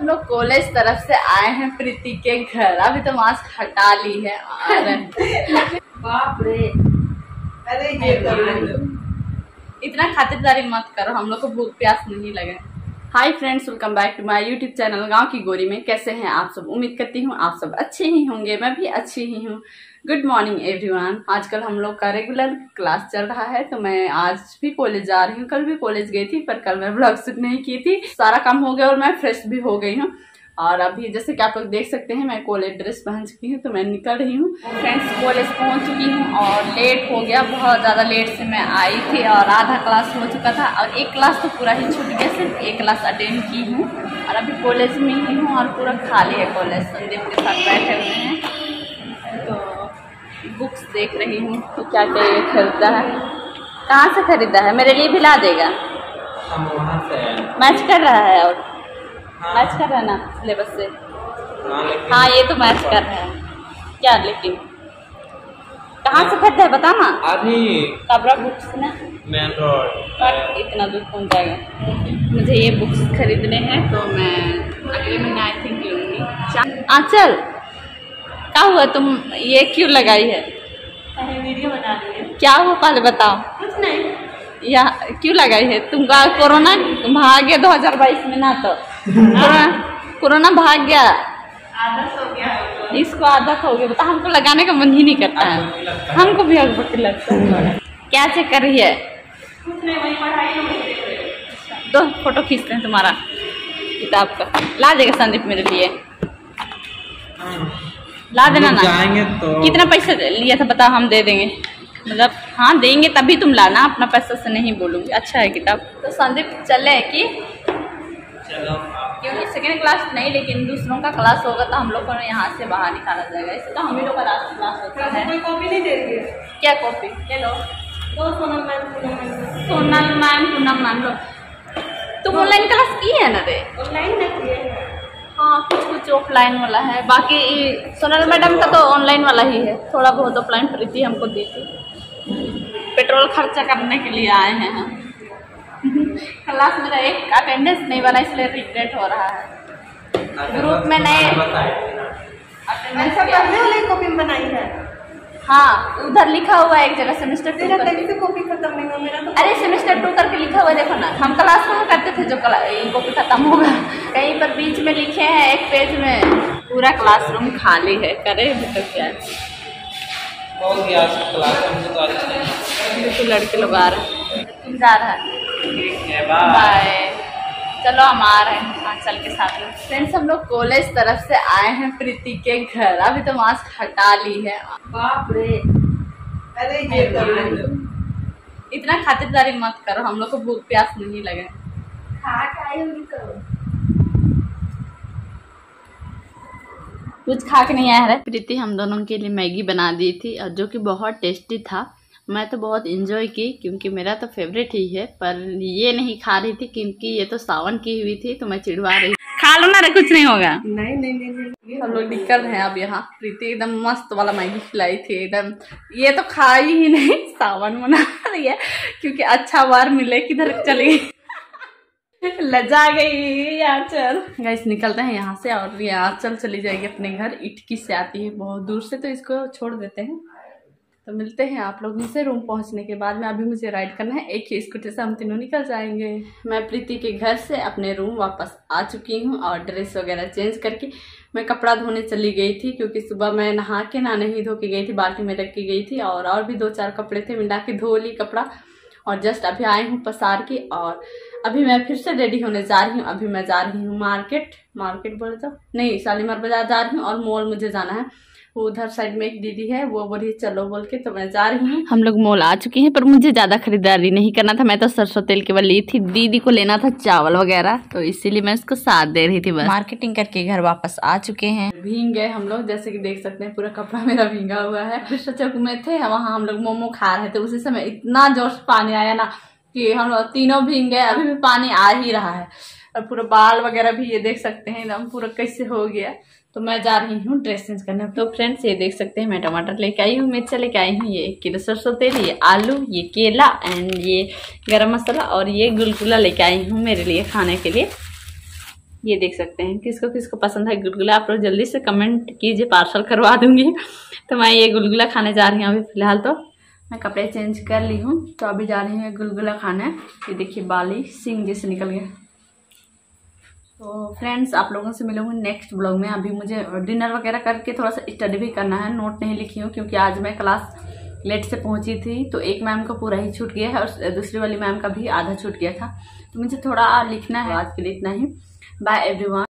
हम लोग कॉलेज तरफ से आए हैं प्रीति के घर। अभी तो मास्क हटा ली है और बाप रे, अरे ये इतना खातिरदारी मत करो, हम लोग को भूख प्यास नहीं लगे। Hi friends, welcome back to my YouTube channel गांव की गोरी में। कैसे हैं आप सब? उम्मीद करती हूँ आप सब अच्छे ही होंगे, मैं भी अच्छी ही हूँ। Good morning everyone. आजकल हम लोग का रेगुलर क्लास चल रहा है, तो मैं आज भी कॉलेज जा रही हूँ। कल भी कॉलेज गई थी, पर कल मैं व्लॉग शूट नहीं की थी। सारा काम हो गया और मैं फ्रेश भी हो गई हूँ। और अभी जैसे कि आप लोग देख सकते हैं, मैं कॉलेज ड्रेस पहन चुकी हूँ, तो मैं निकल रही हूँ। फ्रेंड्स, कॉलेज पहुँच चुकी हूँ और लेट हो गया, बहुत ज़्यादा लेट से मैं आई थी और आधा क्लास हो चुका था और एक क्लास तो पूरा ही छूट गया, सिर्फ एक क्लास अटेंड की हूँ और अभी कॉलेज में ही हूँ और पूरा खाली है कॉलेज। संदीप के साथ बैठे हुए हैं, तो बुक्स देख रही हूँ तो क्या क्या ये खरीदा है। कहाँ से खरीदा है? मेरे लिए भी ला देगा? हम वहाँ से मैच कर रहा है और मैच कर रहा है ना सिलेबस से? हाँ, ये तो मैच कर रहा है क्या, लेकिन कहाँ से खरीदा है बता ना। अभी काबरा बुक्स ना, मेन रोड पर इतना दूर कौन जाएगा। मुझे ये बुक्स खरीदने हैं, तो मैं अगले महीने आई थिंक लूँगी। आंचल, क्या हुआ? तुम ये क्यों लगाई है? वीडियो बना रही है। क्या हुआ पहले बताओ। कुछ नहीं, या क्यों लगाई है? तुमका कोरोना भाग गया 2022 में ना, तो कोरोना भाग गया, आदत हो गया है। इसको आदत हो गया। बता, हमको लगाने का मन ही नहीं करता है। हमको भी अगबक लगता है। क्या चेक कर रही है? कुछ नहीं, वही पढ़ाई में। दो फोटो खींचते हैं तुम्हारा किताब का। ला देगा संदीप मेरे लिए? ला देना ना। जाएंगे तो कितना पैसा लिया था बताओ, हम दे देंगे। मतलब हाँ देंगे, तभी तुम लाना, अपना पैसा से नहीं बोलूँगी। अच्छा है किताब। तो संदीप चले कि चलो, क्योंकि सेकेंड क्लास नहीं, लेकिन दूसरों का क्लास होगा तो हम लोग को यहाँ से बाहर निकाला जाएगा। इससे तो हम ही लोग का लास्ट क्लास होता है। कोई कॉपी नहीं दे रही है? क्या कॉपी? ले लो। दो Sonal ma'am, Poonam ma'am. Sonal ma'am, Poonam ma'am लो। तुम ऑनलाइन क्लास की है ना रे? ऑनलाइन नहीं किए हैं। हाँ, कुछ कुछ ऑफलाइन वाला है, बाकी सोनल मैडम का तो ऑनलाइन वाला ही है। थोड़ा बहुत ऑफलाइन प्रीति हमको दी थी। पेट्रोल खर्चा करने के लिए आए हैं हम। क्लास मेरा एक अटेंडेंस नहीं बना, इसलिए रिग्रेट हो रहा है। ग्रुप में नए अटेंडेंस पहले वाली कॉपी बनाई है। हाँ, उधर लिखा हुआ है एक जगह सेमेस्टर 2 मेरा करके। तभी से कॉपी खत्म नहीं हुआ मेरा तो। अरे सेमेस्टर 2 करके लिखा हुआ है, देखो ना। हम क्लास में करते थे जो कॉपी खत्म होगा, कहीं पर बीच में लिखे हैं एक पेज में पूरा क्लासरूम खाली है। करे भी तो क्या हो गया क्लास में तो अच्छा। तो लड़के लोग आ रहे हैं, तुम जा रहा है? ठीक है, बाय। बाय। चलो हम आ रहे हैं आंचल के साथ में। फ्रेंड्स, हम लोग कॉलेज तरफ से आए हैं प्रीति के घर। अभी तो मास्क हटा ली है। बाप रे, अरे ये इतना खातिरदारी मत करो, हम लोग को भूख प्यास नहीं लगे। खा के आई होगी तो कुछ खा के नहीं आया है। प्रीति हम दोनों के लिए मैगी बना दी थी, और जो कि बहुत टेस्टी था। मैं तो बहुत इंजॉय की, क्योंकि मेरा तो फेवरेट ही है। पर ये नहीं खा रही थी, क्योंकि ये तो सावन की हुई थी, तो मैं चिढ़वा रही। खा लो ना रे, कुछ नहीं होगा। नहीं नहीं नहीं। हम लोग निकल रहे हैं अब यहाँ। प्रीति एकदम मस्त वाला मैगी खिलाई थी एकदम। ये तो खाई ही नहीं, सावन मना रही है, क्योंकि अच्छा वार मिले किधर चली लजा गई आंचल। गाइस, निकलते हैं यहाँ से और ये आंचल चली जाएगी अपने घर। इटकी से आती है बहुत दूर से, तो इसको छोड़ देते हैं। तो मिलते हैं आप लोगों से रूम पहुंचने के बाद में। अभी मुझे राइड करना है, एक ही स्कूटी से हम तीनों निकल जाएंगे। मैं प्रीति के घर से अपने रूम वापस आ चुकी हूँ और ड्रेस वगैरह चेंज करके मैं कपड़ा धोने चली गई थी, क्योंकि सुबह मैं नहा के ना नहीं धो के गई थी, बाल्टी में रख के गई थी। और भी 2-4 कपड़े थे, मिला के धो ली कपड़ा। और जस्ट अभी आई हूँ पसार की, और अभी मैं फिर से रेडी होने जा रही हूँ। अभी मैं जा रही हूँ मार्केट बोल जाओ नहीं, शालीमार बाजार जा रही हूँ और मॉल मुझे जाना है। वो उधर साइड में एक दीदी है, वो बोली चलो बोल के, तो मैं जा रही हूँ। हम लोग मॉल आ चुके हैं, पर मुझे ज़्यादा खरीदारी नहीं करना था। मैं तो सरसों तेल केवल ली थी, दीदी को लेना था चावल वगैरह, तो इसीलिए मैं उसको साथ दे रही थी बस। मार्केटिंग करके घर वापस आ चुके हैं। भीग गए हम लोग, जैसे कि देख सकते हैं पूरा कपड़ा मेरा भींगा हुआ है। कृष्ण चौक में थे, वहाँ हम लोग मोमो खा रहे थे। उसी समय इतना जोर से पानी आया ना कि हम लोग तीनों भीग गए। अभी भी पानी आ ही रहा है, और पूरा बाल वगैरह भी ये देख सकते हैं एकदम पूरा कैसे हो गया। तो मैं जा रही हूँ ड्रेस चेंज करने। तो फ्रेंड्स, ये देख सकते हैं मैं टमाटर लेके आई हूँ, मिर्चा लेके आई हूँ, ये 1 किलो सरसों तेल, ये आलू, ये केला एंड ये गरम मसाला, और ये गुलगुला लेके आई हूँ मेरे लिए खाने के लिए। ये देख सकते हैं, किसको किसको पसंद है गुलगुला आप लोग जल्दी से कमेंट कीजिए, पार्सल करवा दूंगी। तो मैं ये गुलगुला खाने जा रही हूँ अभी फिलहाल। तो मैं कपड़े चेंज कर ली हूँ, तो अभी जा रही हूँ गुलगुला खाने। ये देखिए बाली सिंग जैसे निकल गया। तो फ्रेंड्स आप लोगों से मिलूंगी नेक्स्ट ब्लॉग में। अभी मुझे डिनर वगैरह करके थोड़ा सा स्टडी भी करना है, नोट नहीं लिखी हूँ क्योंकि आज मैं क्लास लेट से पहुंची थी, तो एक मैम का पूरा ही छूट गया है और दूसरी वाली मैम का भी आधा छूट गया था, तो मुझे थोड़ा लिखना है। आज के लिए इतना ही, बाय एवरीवन।